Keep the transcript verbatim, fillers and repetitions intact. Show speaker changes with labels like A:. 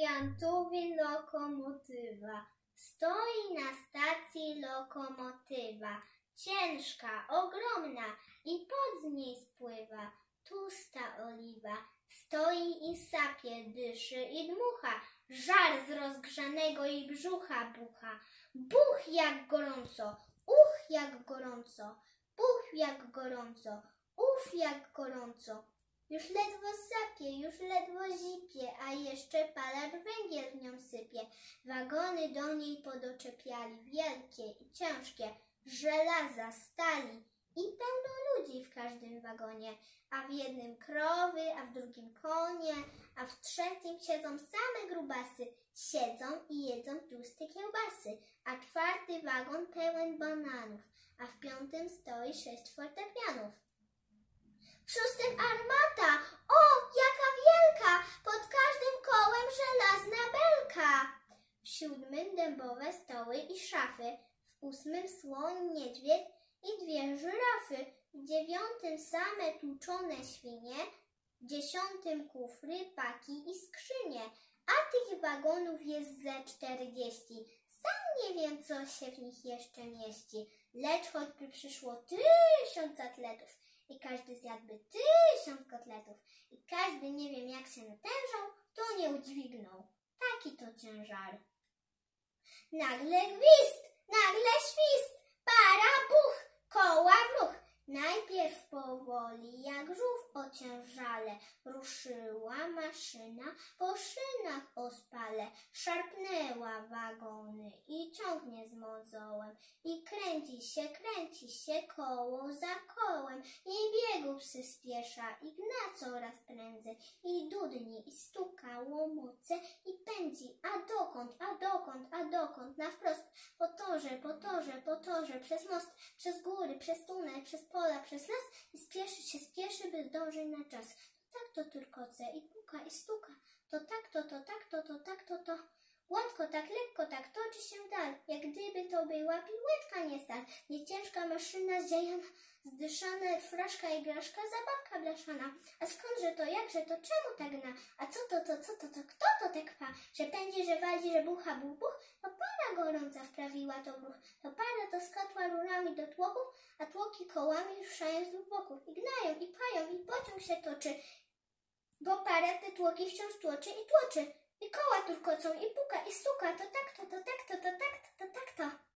A: powiatowej lokomotywa. Stoi na stacji lokomotywa. Ciężka, ogromna i pod niej spływa tłusta oliwa. Stoi i sapie, dyszy i dmucha. Żar z rozgrzanego jej brzucha bucha. Buch jak gorąco, uch jak gorąco, puch jak gorąco, uf jak gorąco. Już ledwo sapie, już ledwo zipie, a jeszcze palacz węgiel w nią sypie. Wagony do niej podoczepiali, wielkie i ciężkie, żelaza, stali i pełno ludzi w każdym wagonie. A w jednym krowy, a w drugim konie, a w trzecim siedzą same grubasy. Siedzą i jedzą tłuste kiełbasy, a czwarty wagon pełen bananów, a w piątym stoi sześć fortepianów. W szóstym armata, o, jaka wielka, pod każdym kołem żelazna belka. W siódmym dębowe stoły i szafy, w ósmym słoń, niedźwiedź i dwie żyrafy, w dziewiątym same tłuczone świnie, w dziesiątym kufry, paki i skrzynie, a tych wagonów jest ze czterdzieści. Sam nie wiem, co się w nich jeszcze mieści, lecz choćby przyszło tysiąc atletów i każdy zjadłby tysiąc kotletów i każdy nie wiem jak się natężał, to nie udźwignął. Taki to ciężar. Nagle gwizd, nagle świst, para buch, koła w ruch. Najpierw powoli jak żółw ociężale ruszyła maszyna po szynach ospale, szarpnęła wagony i ciągnie z mozołem i kręci się, kręci się koło za kołem i biegu przyspiesza i gna coraz prędzej i dudni i stuka łomoce i pędzi, a dokąd, a dokąd, a dokąd, na wprost, po torze, po torze, po torze, przez most, przez góry, przez tunel, przez pola, przez las i spieszy się, spieszy, by zdążyć na czas. To tak to turkoce i puka i stuka, to tak to, to tak to, to tak to, to. Gładko, tak lekko, tak toczy się dal, jak gdyby to była piłeczka nie stal. Nie ciężka maszyna zdziejana, zdyszana, fraszka i graszka, zabawka blaszana. A skądże to, jakże to, czemu tak gna? A co to, to, co to, to, kto to tak pa? Że pędzi, że wali, że bucha, buch, buch? To para gorąca wprawiła to w ruch. To para to skotła rurami do tłoku, a tłoki kołami ruszają z dwóch boków. I gnają, i pają, i pociąg się toczy, bo para te tłoki wciąż tłoczy i tłoczy. I koła turkocą, i puka, i stuka, to tak to, to tak to, to tak to, to tak to.